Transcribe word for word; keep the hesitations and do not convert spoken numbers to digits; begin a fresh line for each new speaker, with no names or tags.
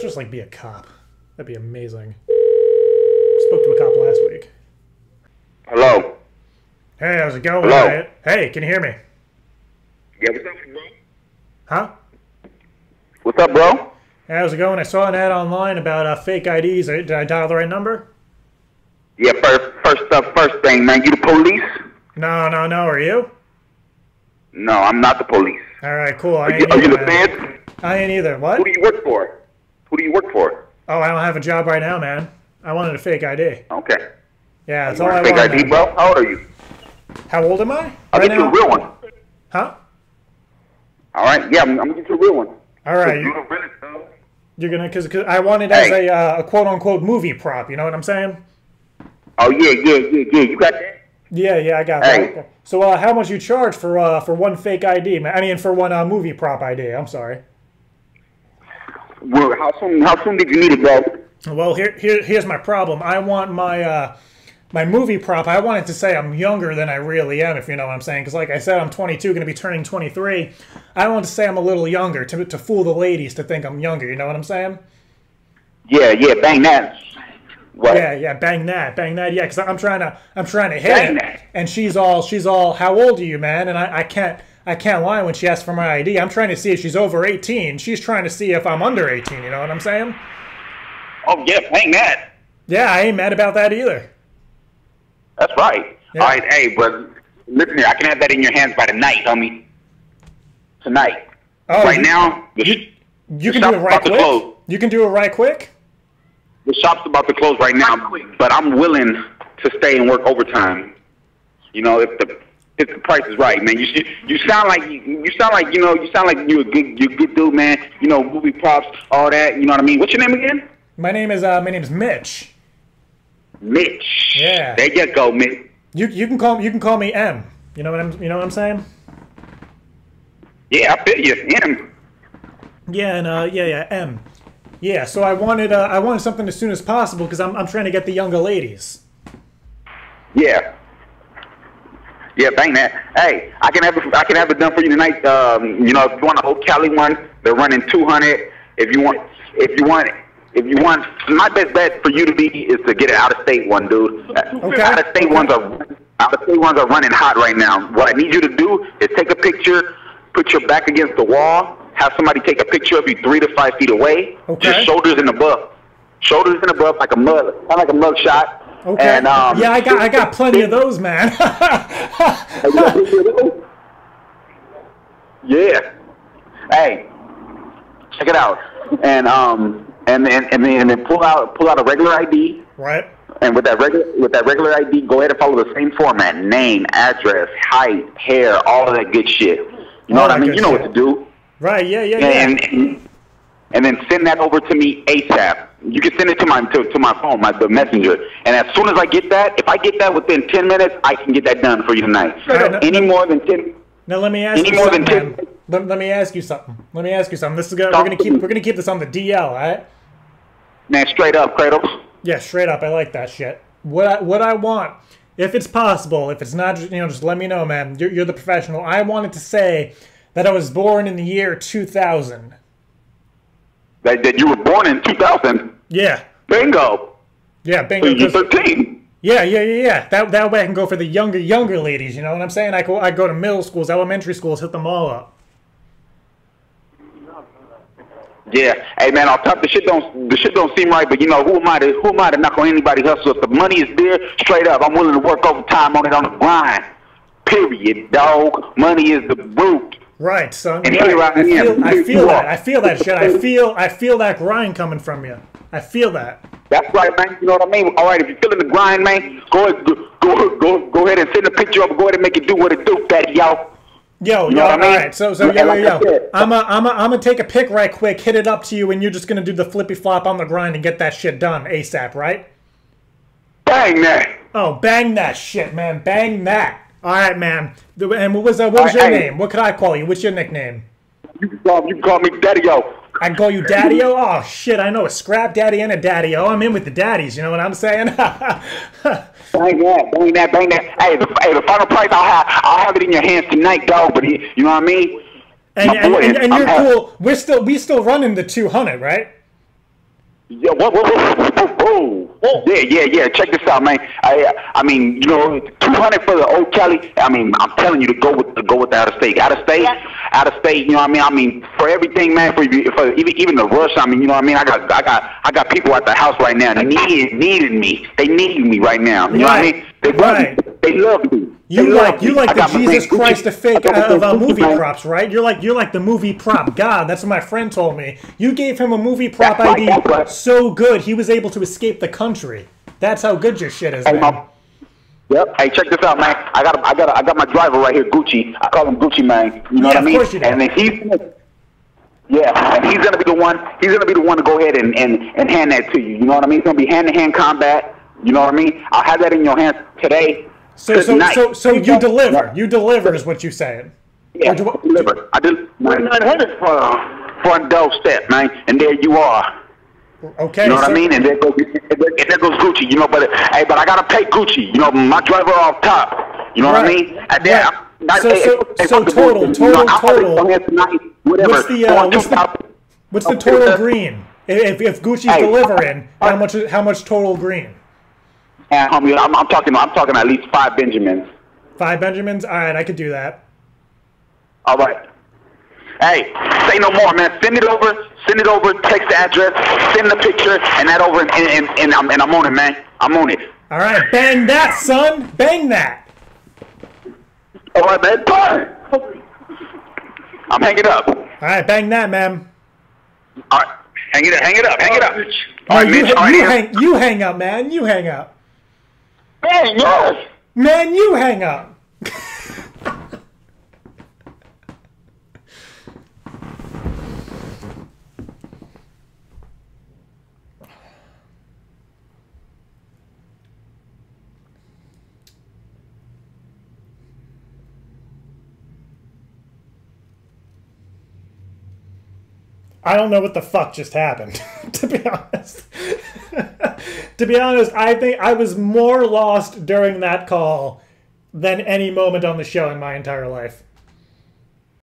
just like be a cop. That'd be amazing. Spoke to a cop last week.
Hello.
Hey, how's it going?
Hello.
Riot? Hey, can you hear me?
Yeah, what's up, bro?
Huh?
What's up, bro?
Hey, how's it going? I saw an ad online about uh, fake I Ds. Did I dial the right number?
Yeah, first, first up, first thing, man. You the police?
No, no, no. Are you?
No, I'm not the police.
All right, cool. I
Are you,
ain't
are you
either,
the
man.
feds?
I ain't either. What?
Who do you work for? Who do you work for?
Oh, I don't have a job right now, man. I wanted a fake I D.
Okay.
Yeah, that's
You
all I
want a fake
want.
I D,
man.
bro? How old are you?
How old am I?
I'll
right
get you
now?
a real one.
Huh?
All right. Yeah, I'm, I'm gonna get you a real one.
All right.
You
You,
the realest, though.
you're gonna, cause, cause I want it as
Hey.
a, uh, a quote unquote movie prop. You know what I'm saying?
Oh yeah, yeah, yeah, yeah. You got that?
Yeah, yeah, I got
Hey.
that. So, uh, how much you charge for uh, for one fake I D, man? I mean, for one uh, movie prop I D. I'm sorry.
Well, how soon? How soon did you need it, bro?
Well, here, here, here's my problem. I want my uh, my movie prop. I want it to say I'm younger than I really am, if you know what I'm saying. Because, like I said, I'm twenty-two, going to be turning twenty-three. I want to say I'm a little younger to to fool the ladies to think I'm younger. You know what I'm saying?
Yeah, yeah. Bang that. What?
Yeah, yeah. Bang that, bang that. Yeah, because I'm trying to I'm trying to hit
Bang
it,
that.
and she's all she's all. How old are you, man? And I, I can't. I can't lie when she asks for my I D. I'm trying to see if she's over eighteen. She's trying to see if I'm under eighteen. You know what I'm saying?
Oh yeah, bang that.
Yeah, I ain't mad about that either.
That's right.
Yeah.
All right, hey, but listen here. I can have that in your hands by tonight, homie. Tonight.
Oh,
right
you,
now, the,
You,
sh-
you can
the
do it
shop's
right
about to
quick?
close.
You can do it right quick?
The shop's about to close right now, but I'm willing to stay and work overtime. You know, if the if the price is right, man. You should, you sound like you, you sound like you know you sound like you're a good you're a good dude, man. You know, movie props, all that. You know what I mean? What's your name again?
My name is uh my name is Mitch.
Mitch.
Yeah.
There you go, Mitch.
You you can call you can call me M. You know what I'm you know what I'm saying?
Yeah, I feel you. Him.
Yeah, and uh yeah, yeah, M. Yeah, so I wanted uh, I wanted something as soon as possible because I'm I'm trying to get the younger ladies.
Yeah. Yeah, bang that. Hey, I can have it. I can have it done for you tonight. Um, you know, if you want a whole Cali one, they're running two hundred. If you want, if you want, if you want, my best bet for you to be is to get an out of state one, dude.
Okay.
Out of state ones are out of state ones are running hot right now. What I need you to do is take a picture, put your back against the wall, have somebody take a picture of you three to five feet away,
Okay.
just shoulders and above, shoulders and above, like a mug, kind of like a mug shot.
Okay.
And, um,
yeah, I got I got plenty of those, man.
Yeah. Hey, check it out. And um and then and then and then pull out pull out a regular I D.
Right.
And with that regular with that regular I D, go ahead and follow the same format: name, address, height, hair, all of that good shit. You know
All
what I
that
mean?
good
You know
shit.
what to do.
Right, yeah, yeah, yeah.
And and, and then send that over to me ASAP. You can send it to my to, to my phone, my the messenger. And as soon as I get that, if I get that within ten minutes, I can get that done for you tonight.
Right, no-
Any more than ten.
Now let me ask
Any
you
more
something.
than
man.
ten-
Let, let me ask you something. Let me ask you something. This is gonna, we're
Talk
gonna
to
keep
me.
we're gonna keep this on the D L, all right?
Man, straight up, Kratos.
Yeah, straight up. I like that shit. What I, what I want, if it's possible, if it's not, you know, just let me know, man. You're, you're the professional. I wanted to say that I was born in the year two thousand.
That, that you were born in two thousand.
Yeah.
Bingo.
Yeah,
So
bingo.
you're
'cause-
thirteen.
Yeah, yeah, yeah, yeah. That that way I can go for the younger, younger ladies. You know what I'm saying? I go, I go to middle schools, elementary schools, hit them all up.
Yeah. Hey man, I'll top the shit don't the shit don't seem right, but you know who am I to who am I to knock on anybody's hustle? If the money is there, straight up, I'm willing to work overtime on it on the grind. Period, dog. Money is the root.
Right, son.
And
right.
here I
I feel,
am.
I
Here
feel
you
that.
are.
I feel that shit. I feel, I feel that grind coming from you. I feel that.
That's right, man. You know what I mean? All right, if you're feeling the grind, man, go ahead, go go go, go ahead and send a picture up. Go ahead and make it do what it do, fatty yo.
Yo,
You
yo,
know what I
all
mean?
right. So, so,
And
yo,
like
yo,
I
yo.
said-
I'm a, I'm a, I'm gonna take a pic right quick, hit it up to you, and you're just gonna do the flippy flop on the grind and get that shit done ASAP, right?
Bang that.
Oh, bang that shit, man. Bang that. All right, man. The- And what was uh, what was
All
your
right, hey.
name? What could I call you? What's your nickname?
You can call you can call me daddy yo.
I can call you Daddy-O? Oh, shit, I know a Scrap Daddy and a Daddy-O. I'm in with the daddies, you know what I'm saying?
Bang that, bang that, bang that. Hey, the, hey, the final price I'll have I'll have it in your hands tonight, dog. But you know what I mean?
and,
My
and,
boy,
and, and
I'm
you're
happy.
cool. We're still we still running the two hundred, right?
Yeah, whoa, whoa, whoa, whoa, whoa. Yeah, yeah, yeah. Check this out, man. I, I mean, you know, two hundred for the old Cali. I mean, I'm telling you to go with, to go with the out of state, out of state, yeah. out of state. You know what I mean? I mean, for everything, man. For, for even even the rush. I mean, you know what I mean? I got, I got, I got people at the house right now needing, needing me. They need me right now. You
right.
know what I mean? They love
right.
me. They love me.
You
they
like you
me.
like the Jesus Christ of fake of uh, movie props, right? You're like you're like the movie prop god. That's what my friend told me. You gave him a movie prop
that's
I D
right, right.
so good he was able to escape the country. That's how good your shit is,
hey,
man.
Mom. Yep. Hey, check this out, man. I got I got I got my driver right here, Gucci. I call him Gucci, man. You know
yeah,
what I mean?
Of course you do.
And then he's yeah, and he's gonna be the one. He's gonna be the one to go ahead and, and, and hand that to you. You know what I mean? It's gonna be hand to hand combat. You know what I mean? I'll have that in your hands today.
So so, so so you deliver. You deliver is what you're saying.
Yeah, you, deliver. I did nine hundred for front doorstep, man, and there you are.
Okay.
You know what
so,
I mean? And there goes and there goes Gucci. You know, but hey, but I gotta pay Gucci. You know, my driver off top. You know
right.
what I mean? And there,
right.
I,
so
hey,
so,
hey,
so total
you
total
know,
total.
Tonight, whatever.
What's the uh, what's the, what's the total green? If if Gucci's hey, delivering, how much how much total green?
And homie, I'm, I'm talking. I'm talking at least five Benjamins.
Five Benjamins. All right, I could do that.
All right. Hey, say no more, man. Send it over. Send it over. Text the address. Send the picture, and that over, and and, and, I'm, and I'm on it, man. I'm on it.
All right, bang that, son. Bang that.
All right, man. Bang. I'm hanging up. All
right, bang that, man.
All right, hang it up. Hang it up. Hang it up. All
no,
right,
you,
Mitch.
you,
All right,
you hang. You hang up, man. You hang up.
Man, yes.
Man, you hang up. I don't know what the fuck just happened, to be honest. To be honest, I think I was more lost during that call than any moment on the show in my entire life.